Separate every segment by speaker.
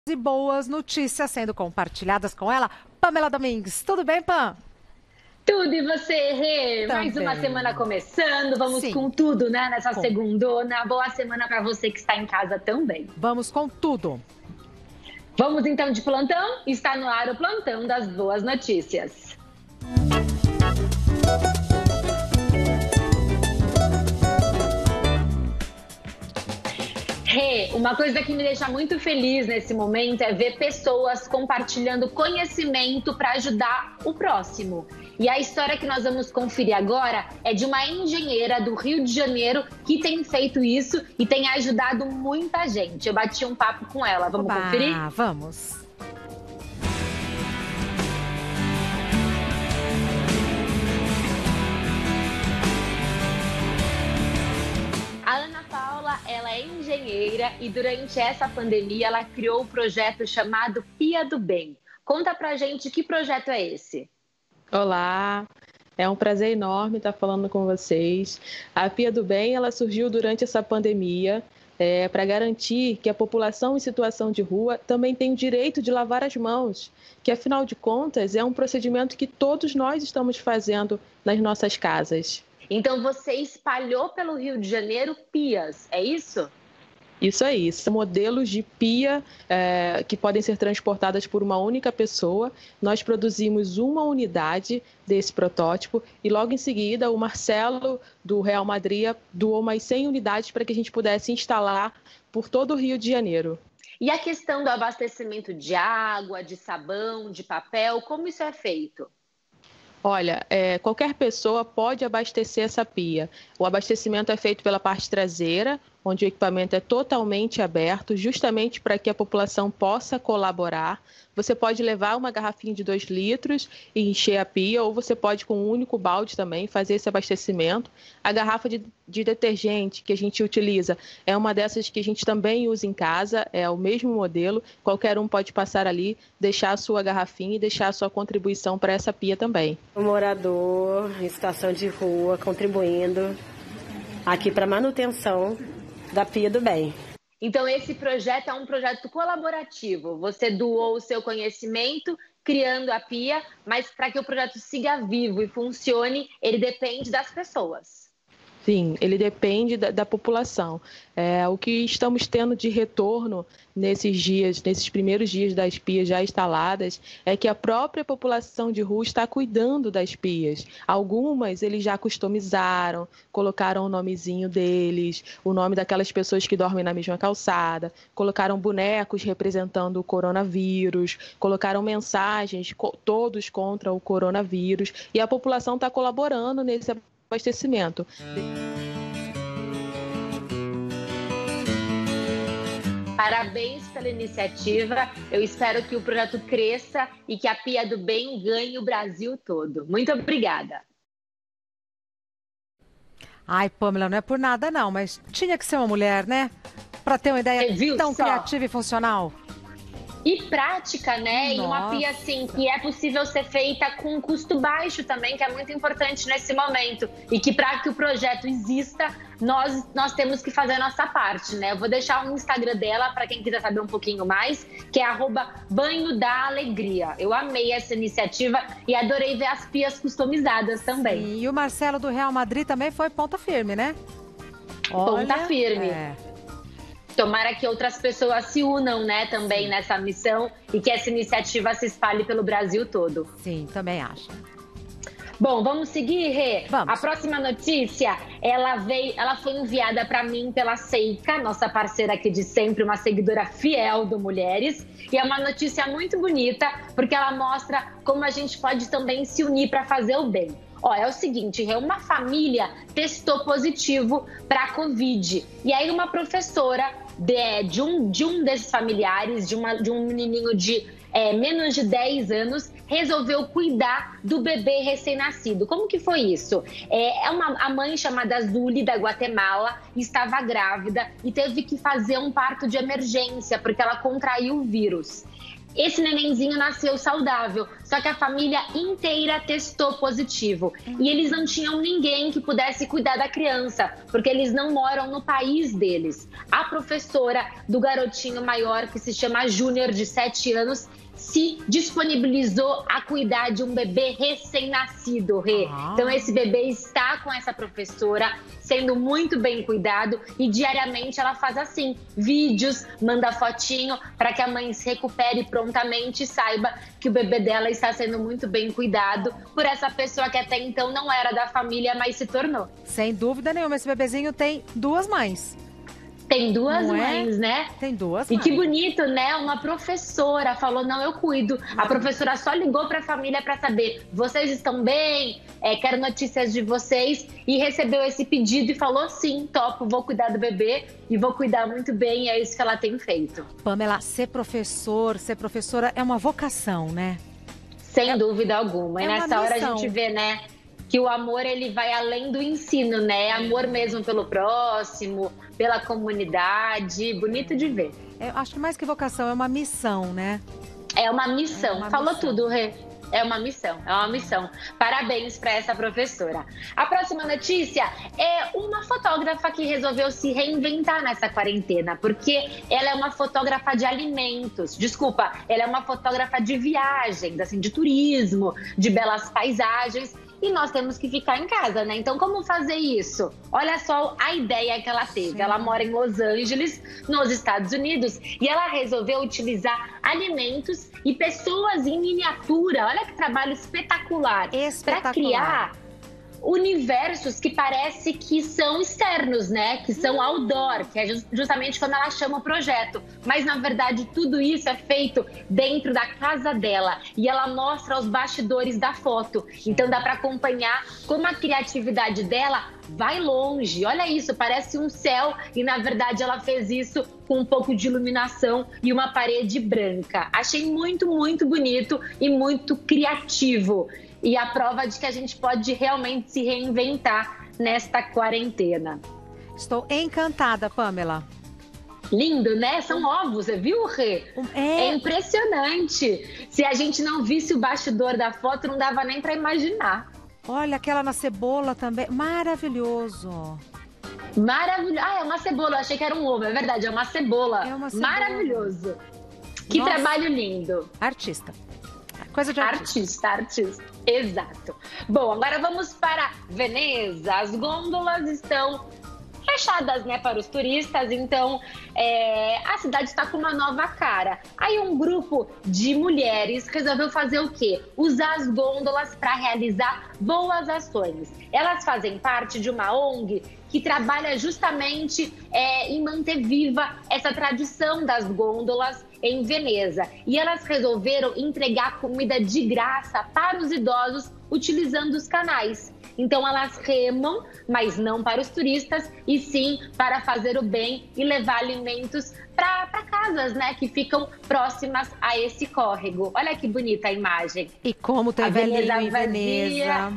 Speaker 1: E boas notícias sendo compartilhadas com ela, Pamela Domingues. Tudo bem, Pam?
Speaker 2: Tudo, e você, Rê? Mais uma
Speaker 1: Também.
Speaker 2: semana começando, vamos
Speaker 1: Sim.
Speaker 2: com tudo, né, nessa
Speaker 1: Com.
Speaker 2: segundona. Boa semana para você que está em casa também.
Speaker 1: Vamos com tudo.
Speaker 2: Vamos então de plantão? Está no ar o plantão das boas notícias. Rê, uma coisa que me deixa muito feliz nesse momento é ver pessoas compartilhando conhecimento para ajudar o próximo. E a história que nós vamos conferir agora é de uma engenheira do Rio de Janeiro que tem feito isso e tem ajudado muita gente. Eu bati um papo com ela, vamos conferir?
Speaker 1: Vamos.
Speaker 2: A Ana Paula, ela é engenheira e durante essa pandemia ela criou o projeto chamado Pia do Bem. Conta pra gente que projeto é esse.
Speaker 3: Olá, é um prazer enorme estar falando com vocês. A Pia do Bem, ela surgiu durante essa pandemia para garantir que a população em situação de rua também tem o direito de lavar as mãos, que afinal de contas é um procedimento que todos nós estamos fazendo nas nossas casas.
Speaker 2: Então você espalhou pelo Rio de Janeiro pias, é isso?
Speaker 3: Isso aí, são modelos de pia que podem ser transportadas por uma única pessoa. Nós produzimos uma unidade desse protótipo e logo em seguida o Marcelo do Real Madrid doou mais 100 unidades para que a gente pudesse instalar por todo o Rio de Janeiro.
Speaker 2: E a questão do abastecimento de água, de sabão, de papel, como isso é feito?
Speaker 3: Olha, qualquer pessoa pode abastecer essa pia. O abastecimento é feito pela parte traseira, onde o equipamento é totalmente aberto, justamente para que a população possa colaborar. Você pode levar uma garrafinha de 2 litros e encher a pia, ou você pode, com um único balde também, fazer esse abastecimento. A garrafa de detergente que a gente utiliza é uma dessas que a gente também usa em casa, é o mesmo modelo. Qualquer um pode passar ali, deixar a sua garrafinha e deixar a sua contribuição para essa pia também.
Speaker 4: Um morador em situação de rua contribuindo aqui para a manutenção da Pia do Bem.
Speaker 2: Então esse projeto é um projeto colaborativo. Você doou o seu conhecimento criando a pia, mas para que o projeto siga vivo e funcione, ele depende das pessoas.
Speaker 3: Sim, ele depende da população. O que estamos tendo de retorno nesses dias, nesses primeiros dias das pias já instaladas, é que a própria população de rua está cuidando das pias. Algumas eles já customizaram, colocaram o nomezinho deles, o nome daquelas pessoas que dormem na mesma calçada, colocaram bonecos representando o coronavírus, colocaram mensagens todos contra o coronavírus, e a população está colaborando nesse abastecimento.
Speaker 2: Parabéns pela iniciativa. Eu espero que o projeto cresça e que a Pia do Bem ganhe o Brasil todo. Muito obrigada.
Speaker 1: Ai, Pamela, não é por nada não, mas tinha que ser uma mulher, né? Para ter uma ideia tão criativa e funcional.
Speaker 2: E prática, né?
Speaker 1: Nossa.
Speaker 2: E uma pia assim que é possível ser feita com custo baixo também, que é muito importante nesse momento. E que para que o projeto exista, nós temos que fazer a nossa parte, né? Eu vou deixar o Instagram dela para quem quiser saber um pouquinho mais, que é @banho-da-alegria. Eu amei essa iniciativa e adorei ver as pias customizadas também.
Speaker 1: Sim, e o Marcelo do Real Madrid também foi ponta firme, né?
Speaker 2: Ponta firme. Tomara que outras pessoas se unam, né, também nessa missão e que essa iniciativa se espalhe pelo Brasil todo.
Speaker 1: Sim, também acho.
Speaker 2: Bom, vamos seguir, Rê?
Speaker 1: Vamos.
Speaker 2: A próxima notícia, ela foi enviada para mim pela Seica, nossa parceira aqui de sempre, uma seguidora fiel do Mulheres. E é uma notícia muito bonita, porque ela mostra como a gente pode também se unir para fazer o bem. Ó, é o seguinte, uma família testou positivo para a Covid. E aí uma professora de um desses familiares, de um menininho de menos de 10 anos, resolveu cuidar do bebê recém-nascido. Como que foi isso? A mãe chamada Zuli, da Guatemala, estava grávida e teve que fazer um parto de emergência, porque ela contraiu o vírus. Esse nenenzinho nasceu saudável, só que a família inteira testou positivo. E eles não tinham ninguém que pudesse cuidar da criança, porque eles não moram no país deles. A professora do garotinho maior, que se chama Júnior, de 7 anos, se disponibilizou a cuidar de um bebê recém-nascido, Rê. Então esse bebê está com essa professora, sendo muito bem cuidado, e diariamente ela faz assim, vídeos, manda fotinho para que a mãe se recupere prontamente e saiba que o bebê dela está sendo muito bem cuidado por essa pessoa que até então não era da família, mas se tornou.
Speaker 1: Sem dúvida nenhuma, esse bebezinho tem 2 mães.
Speaker 2: Tem 2 mães, né?
Speaker 1: Tem 2
Speaker 2: mães. E
Speaker 1: mães.
Speaker 2: que bonito, né? Uma professora falou, não, eu cuido. A professora só ligou para a família para saber, vocês estão bem? Quero notícias de vocês. E recebeu esse pedido e falou, sim, topo, vou cuidar do bebê e vou cuidar muito bem. E é isso que ela tem feito.
Speaker 1: Pamela, ser professora é uma vocação, né?
Speaker 2: Sem dúvida alguma. E nessa hora a
Speaker 1: missão.
Speaker 2: gente vê, né, que o amor, ele vai além do ensino, né? Amor mesmo pelo próximo, pela comunidade. Bonito de ver.
Speaker 1: Eu acho que mais que vocação, é uma missão, né?
Speaker 2: É uma missão. Falou
Speaker 1: missão.
Speaker 2: tudo, Rê. É uma missão. Parabéns para essa professora. A próxima notícia é uma fotógrafa que resolveu se reinventar nessa quarentena, porque ela é uma fotógrafa de alimentos. Desculpa, ela é uma fotógrafa de viagens, assim, de turismo, de belas paisagens. E nós temos que ficar em casa, né? Então, como fazer isso? Olha só a ideia que ela teve. Ela mora em Los Angeles, nos Estados Unidos, e ela resolveu utilizar alimentos e pessoas em miniatura. Olha que trabalho espetacular. Para criar universos que parece que são externos, né? Que são outdoor, que é justamente quando ela chama o projeto. Mas, na verdade, tudo isso é feito dentro da casa dela. E ela mostra os bastidores da foto. Então, dá para acompanhar como a criatividade dela vai longe. Olha isso, parece um céu. E, na verdade, ela fez isso com um pouco de iluminação e uma parede branca. Achei muito, muito bonito e muito criativo. E a prova de que a gente pode realmente se reinventar nesta quarentena.
Speaker 1: Estou encantada, Pamela.
Speaker 2: Lindo, né? São ovos, você viu, Rê? É impressionante. Se a gente não visse o bastidor da foto, não dava nem para imaginar.
Speaker 1: Olha, aquela na cebola também. Maravilhoso.
Speaker 2: Maravilhoso. É uma cebola. Eu achei que era um ovo. É verdade, é uma cebola. Maravilhoso. Que trabalho lindo.
Speaker 1: Artista. Coisa de artista.
Speaker 2: Exato. Bom, agora vamos para Veneza. As gôndolas estão fechadas, né, para os turistas, então a cidade está com uma nova cara. Aí um grupo de mulheres resolveu fazer o quê? Usar as gôndolas para realizar boas ações. Elas fazem parte de uma ONG que trabalha justamente em manter viva essa tradição das gôndolas em Veneza. E elas resolveram entregar comida de graça para os idosos utilizando os canais. Então elas remam, mas não para os turistas, e sim para fazer o bem e levar alimentos para casas, né, que ficam próximas a esse córrego. Olha que bonita a imagem.
Speaker 1: E como tem velhinho em Veneza.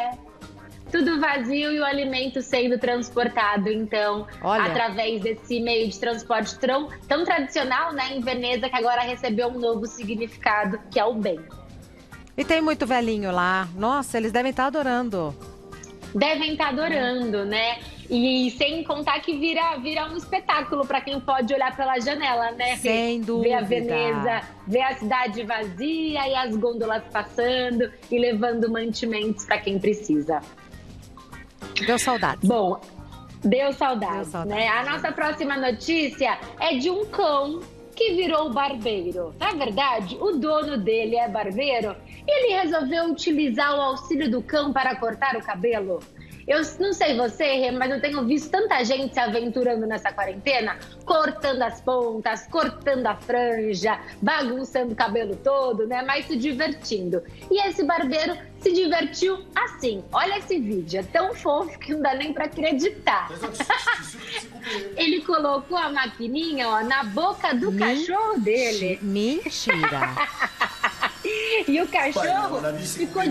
Speaker 2: Tudo vazio e o alimento sendo transportado, então, através desse meio de transporte tão tradicional, né, em Veneza, que agora recebeu um novo significado, que é o bem.
Speaker 1: E tem muito velhinho lá. Nossa, eles devem estar adorando.
Speaker 2: Devem estar adorando, né? E sem contar que vira um espetáculo para quem pode olhar pela janela, né?
Speaker 1: Sem dúvida.
Speaker 2: Ver a Veneza, ver a cidade vazia e as gôndolas passando e levando mantimentos para quem precisa.
Speaker 1: Deu saudades.
Speaker 2: Bom, deu saudades, né? A nossa próxima notícia é de um cão que virou barbeiro. Na verdade, o dono dele é barbeiro. Ele resolveu utilizar o auxílio do cão para cortar o cabelo. Eu não sei você, mas eu tenho visto tanta gente se aventurando nessa quarentena, cortando as pontas, cortando a franja, bagunçando o cabelo todo, né? Mas se divertindo. E esse barbeiro se divertiu assim. Olha esse vídeo, é tão fofo que não dá nem pra acreditar. Ele colocou a maquininha, na boca do cachorro dele.
Speaker 1: Mentira!
Speaker 2: E o cachorro ficou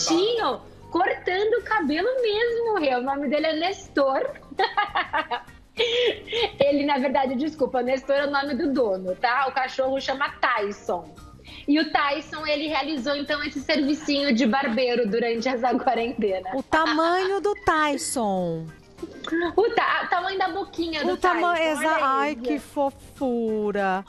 Speaker 2: direitinho, cortando o cabelo mesmo, o nome dele é Nestor. Ele, na verdade, desculpa, Nestor é o nome do dono, tá? O cachorro chama Tyson. E o Tyson, ele realizou, então, esse servicinho de barbeiro durante essa quarentena.
Speaker 1: O tamanho do Tyson.
Speaker 2: O tamanho da boquinha do Tyson.
Speaker 1: Ai, que fofura.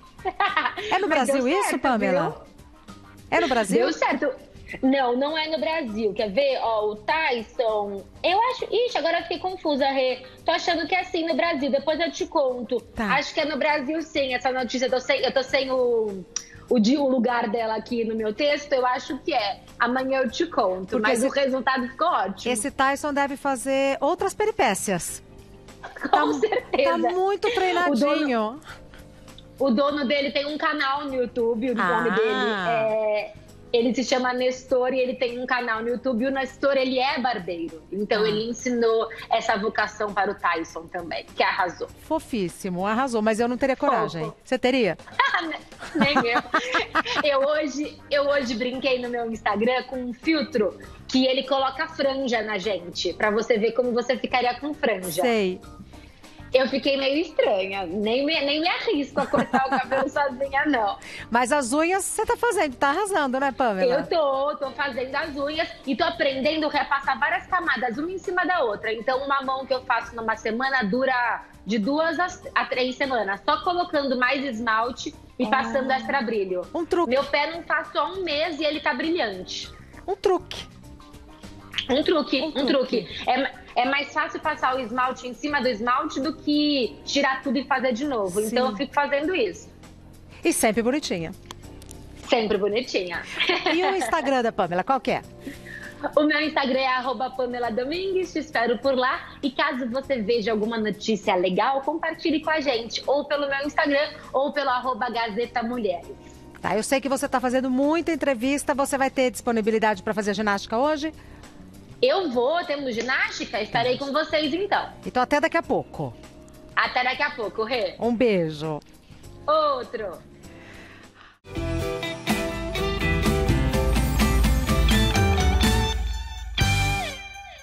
Speaker 1: É no Brasil certo, isso, Pamela? Viu? É no Brasil?
Speaker 2: Deu certo. Não, não é no Brasil. Quer ver? Ó, o Tyson, eu acho... Ixi, agora eu fiquei confusa, Rê. Tô achando que é assim no Brasil, depois eu te conto. Tá. Acho que é no Brasil, sim, essa notícia. Eu tô sem o lugar dela aqui no meu texto, eu acho que é. Amanhã eu te conto, porque mas o resultado ficou ótimo.
Speaker 1: Esse Tyson deve fazer outras peripécias.
Speaker 2: Com certeza.
Speaker 1: Tá muito treinadinho.
Speaker 2: O dono dele tem um canal no YouTube, o nome dele ele se chama Nestor e ele tem um canal no YouTube. E o Nestor, ele é barbeiro. Então, ele ensinou essa vocação para o Tyson também, que arrasou.
Speaker 1: Fofíssimo, arrasou. Mas eu não teria coragem. Fofo. Você teria?
Speaker 2: Nem eu. Eu hoje brinquei no meu Instagram com um filtro que ele coloca franja na gente, pra você ver como você ficaria com franja.
Speaker 1: Sei.
Speaker 2: Eu fiquei meio estranha, nem me arrisco a cortar o cabelo sozinha, não.
Speaker 1: Mas as unhas você tá fazendo, tá arrasando, né, Pamela?
Speaker 2: Eu tô fazendo as unhas e tô aprendendo a repassar várias camadas, uma em cima da outra. Então, uma mão que eu faço numa semana dura de 2 a 3 semanas, só colocando mais esmalte e passando extra brilho.
Speaker 1: Um truque.
Speaker 2: Meu pé não faz só um mês e ele tá brilhante.
Speaker 1: Um truque.
Speaker 2: Um truque. É mais fácil passar o esmalte em cima do esmalte do que tirar tudo e fazer de novo. Sim. Então eu fico fazendo isso.
Speaker 1: E sempre bonitinha.
Speaker 2: Sempre bonitinha.
Speaker 1: E o Instagram da Pamela, qual que é?
Speaker 2: O meu Instagram é @PamelaDomingues, te espero por lá. E caso você veja alguma notícia legal, compartilhe com a gente. Ou pelo meu Instagram, ou pelo @Gazeta Mulheres.
Speaker 1: Tá, eu sei que você está fazendo muita entrevista. Você vai ter disponibilidade para fazer ginástica hoje?
Speaker 2: Eu vou, temos ginástica? Estarei com vocês então.
Speaker 1: Então até daqui a pouco.
Speaker 2: Até daqui a pouco, Rê.
Speaker 1: Um beijo.
Speaker 2: Outro.